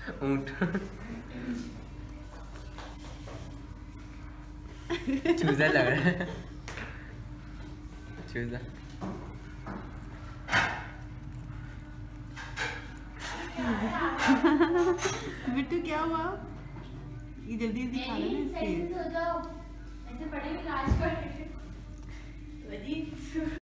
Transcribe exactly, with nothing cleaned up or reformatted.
ऊंट। चूजा लग रहा है, चूजा। मिट्टू क्या हुआ? ये जल्दी जल्दी खा लेना। ऐसे पड़े लाश पर।